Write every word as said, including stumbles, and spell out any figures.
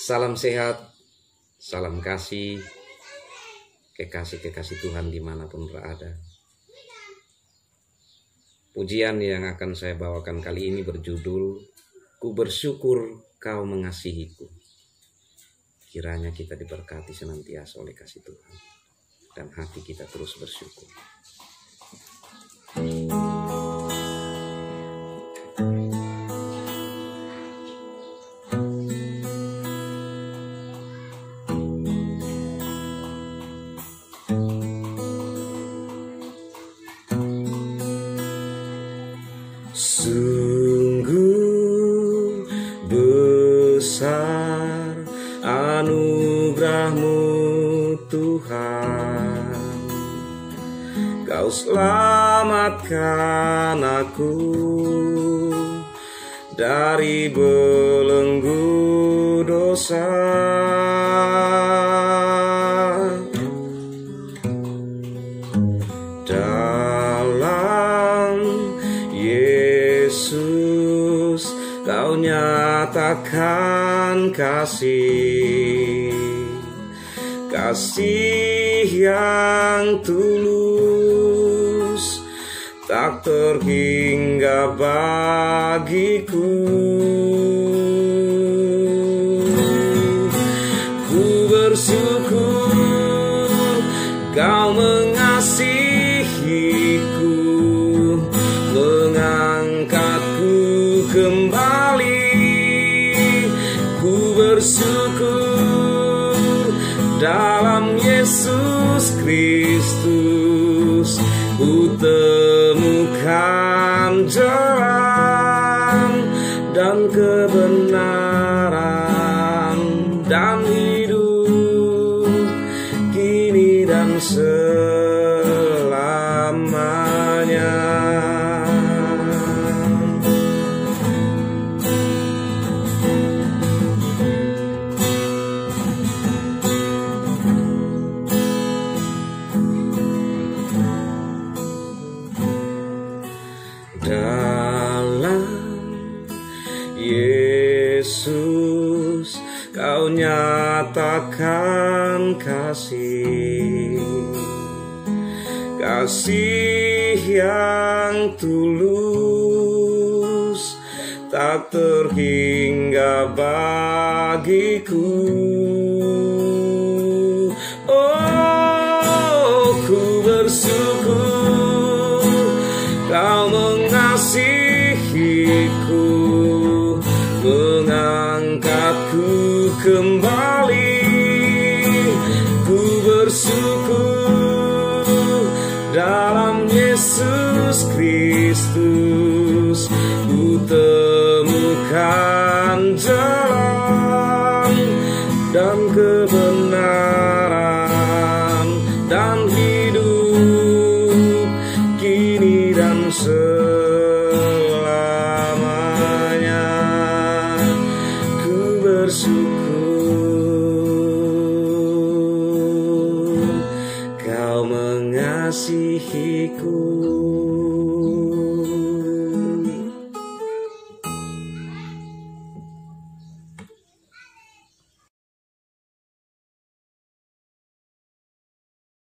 Salam sehat, salam kasih, kekasih-kekasih Tuhan dimanapun berada. Pujian yang akan saya bawakan kali ini berjudul Ku bersyukur kau mengasihiku. Kiranya kita diberkati senantiasa oleh kasih Tuhan dan hati kita terus bersyukur. Sungguh besar anugerah-Mu Tuhan, Kau selamatkan aku dari belenggu dosa. Dalam Yesus Kau nyatakan kasih, kasih yang tulus, tak terhingga bagiku. Ku bersyukur Kau mengasihiku, mengangkatku kembali. Ku bersyukur dalam Yesus Kristus ku temukan jalan dan kebenaran dan hidup kini dan selamanya. Dalam Yesus Kau nyatakan kasih, kasih yang tulus, tak terhingga bagiku. Oh, ku bersyukur Kau mengasihiku, mengangkatku kembali. Ku bersyukur dalam Yesus Kristus ku temukan jalan dan kebenaran dan hidup kini dan selamanya. Ku bersyukur Kau mengasihiku.